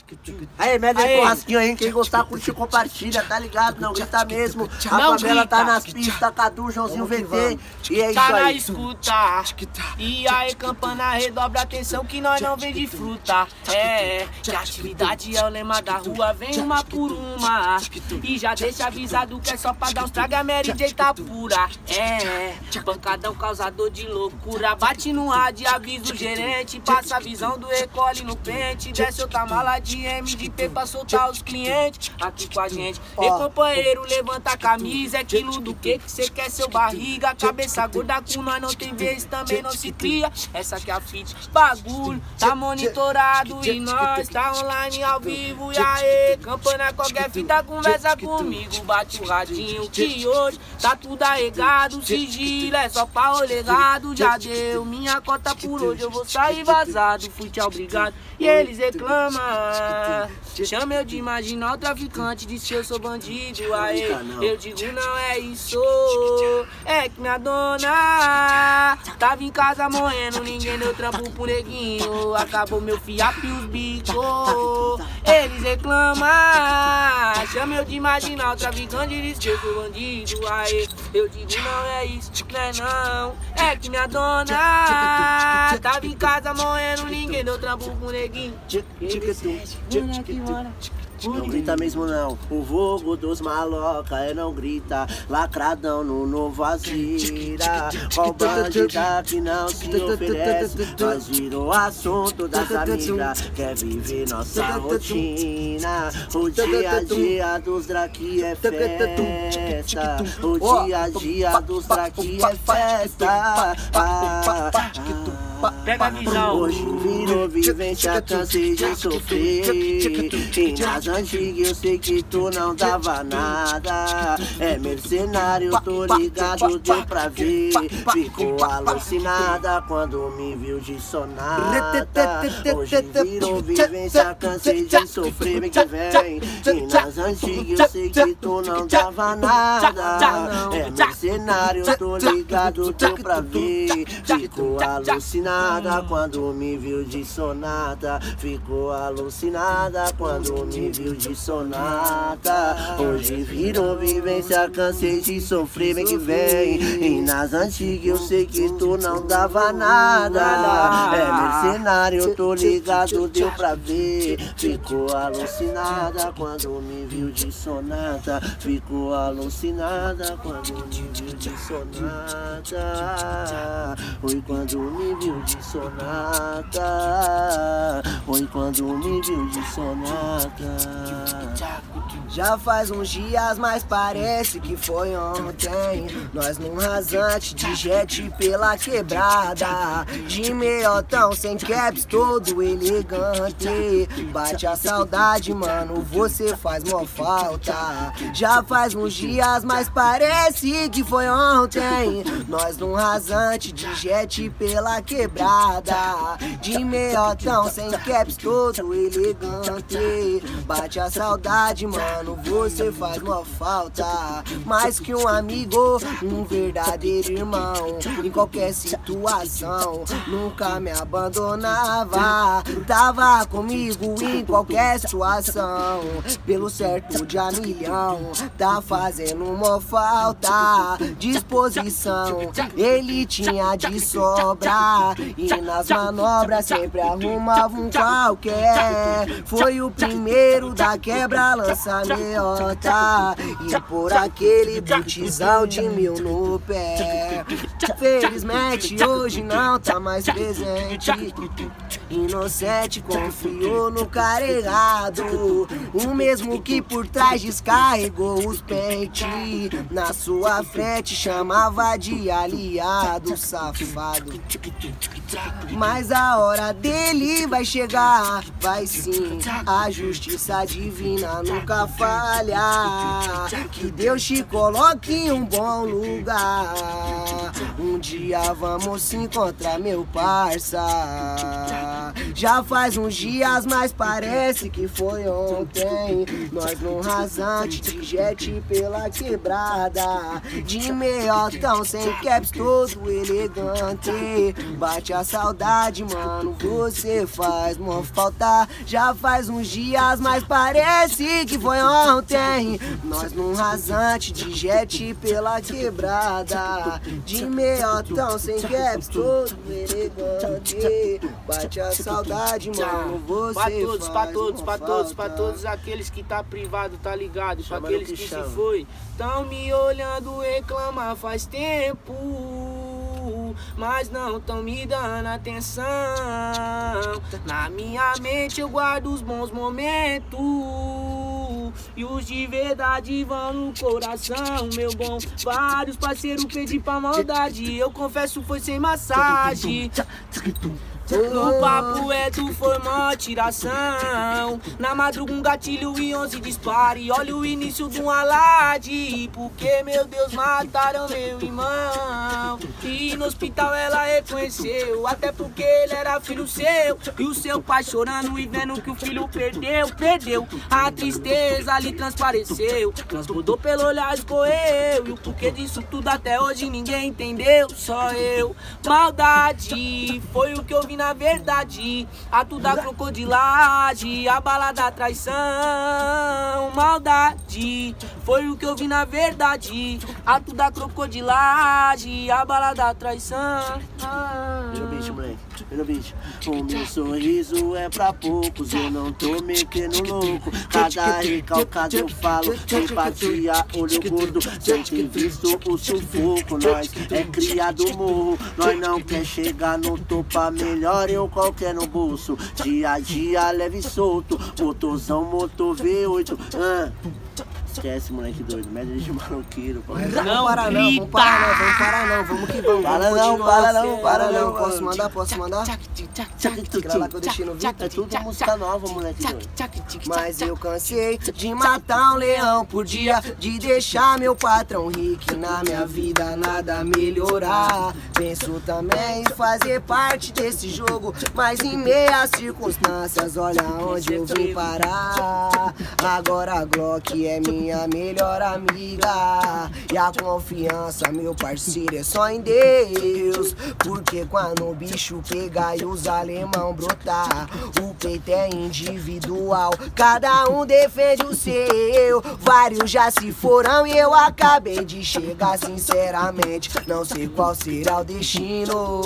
Aí, mede aí churrasquinho aí, quem gostar, curte e compartilha, tá ligado? Não grita mesmo. A favela tá nas pistas, Cadu, Joãozinho VT. E é isso tá na aí. escuta. E aí, campana, redobra atenção que nós não vende fruta. Que atividade é o lema da rua, vem uma por uma. E já deixa avisado que é só pra dar uns traga, a Mary J tá pura. Pancadão causador de loucura. Bate no rádio, avisa o gerente. Passa a visão do recolhe no pente. Desce outra mala de MDP pra soltar os clientes. Aqui com a gente. E companheiro, levanta a camisa. É aquilo do que cê quer, seu barriga. Cabeça gorda com nós não tem vez, também não se cria. Essa aqui é a fit, bagulho tá monitorado e nós tá online ao vivo. E aí, campana, qualquer fita conversa comigo. Bate o radinho que hoje tá tudo arregado. Sigilo é só pra o legado. Já deu minha cota por hoje, eu vou sair vazado. Fui tchau, obrigado. E eles reclamam. Chama eu de marginal traficante, diz que eu sou bandido. Aí eu digo não é isso. É que minha dona tava em casa morrendo, ninguém deu trampo pro neguinho. Acabou meu fiapo e os bicos. Eles reclamam. Chama eu de marginal traficante, diz que eu sou bandido. Aí eu digo não é isso, não é não. É que minha dona tava em casa morrendo, ninguém deu trampo pro neguinho. Não grita mesmo não, o vogo dos maloca não grita. Lacradão no novo Azira. Qual bandida que não se oferece? Nós virou assunto das amigas. Quer viver nossa rotina. O dia a dia dos draki é festa. O dia a dia dos draki é festa. Pega a visão. Hoje virou vivência, cansei de sofrer. E nas antigas eu sei que tu não dava nada. É mercenário, tô ligado, deu pra ver. Ficou alucinada quando me viu de sonata. Hoje virou vivência, cansei de sofrer, vem que vem. E nas antigas eu sei que tu não dava nada. É mercenário, tô ligado, deu pra ver. Ficou alucinada quando me viu de sonata. Ficou alucinada quando me viu de sonata. Hoje virou vivência, cansei de sofrer, vem que vem. E nas antigas eu sei que tu não dava nada. É mercenário, tô ligado, deu pra ver. Ficou alucinada quando me viu de sonata. Ficou alucinada quando me viu de sonata. Foi quando me viu de sonata. Foi quando me viu de sonata. Já faz uns dias, mas parece que foi ontem. Nós num rasante de jet pela quebrada. De meiotão, sem caps, todo elegante. Bate a saudade, mano, você faz mó falta. Já faz uns dias, mas parece que foi ontem. Nós num rasante de jet pela quebrada. De meiotão, sem caps, todo elegante. Bate a saudade, mano, você faz mó falta. Mais que um amigo, um verdadeiro irmão. Em qualquer situação, nunca me abandonava. Tava comigo em qualquer situação. Pelo certo de a milhão, tá fazendo mó falta. Disposição, ele tinha de sobra. E nas manobras sempre arrumava um qualquer. Foi o primeiro da quebra, lança meiota. E por aquele botizão de 1000 no pé. Felizmente hoje não tá mais presente. Inocente confiou no cara errado. O mesmo que por trás descarregou os pentes. Na sua frente chamava de aliado safado. Mas a hora dele vai chegar, vai sim. A justiça divina nunca falha. Que Deus te coloque em um bom lugar. Um dia vamos se encontrar, meu parça. Já faz uns dias, mas parece que foi ontem. Nós num rasante de jet pela quebrada, de meiotão sem caps, todo elegante. Bate a saudade, mano, você faz mó falta. Já faz uns dias, mas parece que foi ontem. Nós num rasante de jet pela quebrada, de meiotão sem caps, todo elegante. Bate a saudade, mano, você pra todos aqueles que tá privado, tá ligado? Pra aqueles que se foi, tão me olhando reclamar faz tempo, mas não tão me dando atenção. Na minha mente eu guardo os bons momentos e os de verdade vão no coração, meu bom. Vários parceiros pedi pra maldade, eu confesso foi sem massagem. No papo reto foi mó tiração. Na madruga um gatilho e 11 dispare. Olha o início de um alarde, porque meu Deus mataram meu irmão. E no hospital ela reconheceu, até porque ele era filho seu. E o seu pai chorando e vendo que o filho perdeu. A tristeza ali transpareceu, transbordou pelo olhar, escorreu. E o porquê disso tudo até hoje ninguém entendeu, só eu. Maldade foi o que eu vi na verdade, ato da crocodilagem, a bala da traição. Maldade foi o que eu vi na verdade, ato da crocodilagem, a bala da traição. Vira o bicho, moleque, vira o bicho. O meu sorriso é pra poucos, eu não tô metendo louco. Cada recalcado eu falo, empatia, olho gordo. Sem ter visto o sufoco, nós é criado morro. Nós não quer chegar no topo, a melhor eu qualquer no bolso. Dia a dia leve e solto, motorzão, motor V8. Esquece, moleque doido, média de maloqueiro. Não para não, vamos parar não, vamos que vamos. Para não. Posso mandar? Aquela lá que eu deixei no vídeo. É tudo música nova, moleque doido. Mas eu cansei de matar um leão por dia, de deixar meu patrão rico, na minha vida nada melhorar. Penso também em fazer parte desse jogo, mas em meias circunstâncias, olha onde eu vim parar. Agora a Glock é minha melhor amiga, e a confiança, meu parceiro, é só em Deus. Porque quando o bicho pegar e os alemão brotar, o peito é individual, cada um defende o seu. Vários já se foram e eu acabei de chegar, sinceramente não sei qual será o destino.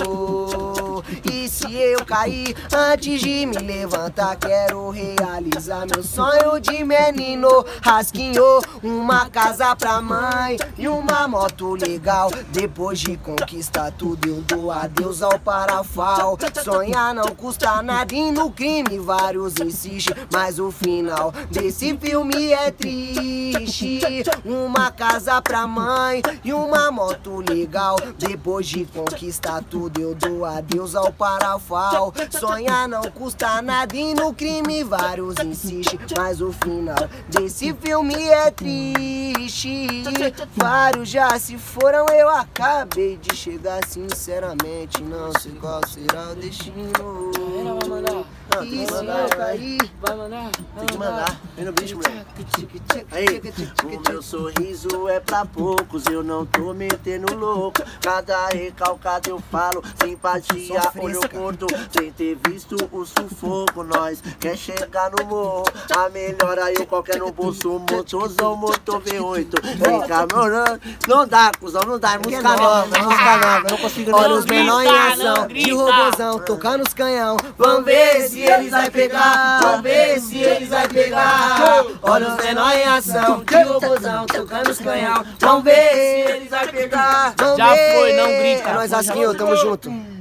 E se eu cair antes de me levantar, quero realizar meu sonho de menino. Rasquinhou uma casa pra mãe e uma moto legal. Depois de conquistar tudo eu dou adeus ao parafal. Sonhar não custa nada e no crime vários insistem, mas o final desse filme é triste. Uma casa pra mãe e uma moto legal. Depois de conquistar tudo eu dou adeus ao parafal. Sonhar não custa nada e no crime vários insistem, mas o final desse filme é triste. Vários já se foram, eu acabei de chegar, sinceramente não sei qual será o destino. Vai mandar. E se eu cair, vai mandar. Tem que mandar, vem no bicho, moleque. Aí, o meu sorriso é pra poucos, eu não tô metendo louco. Cada recalcado eu falo, simpatia, olho gordo. Sem ter visto o sufoco, nós quer chegar no morro. A melhor aí eu qualquer no bolso, motorzão, motor V8. Fica morando, não dá, cuzão, não dá, é música nova, eu não consigo nem. Olha os menor em ação, de robôzão, tocando os canhão. Vamos ver se eles vai pegar, vamos ver se eles vai pegar. Olha os menor em ação, de robôzão, tocando os canhão. Vamos ver se eles vai pegar. Já foi, não grita. É nóis, Rasquinho, tamo junto.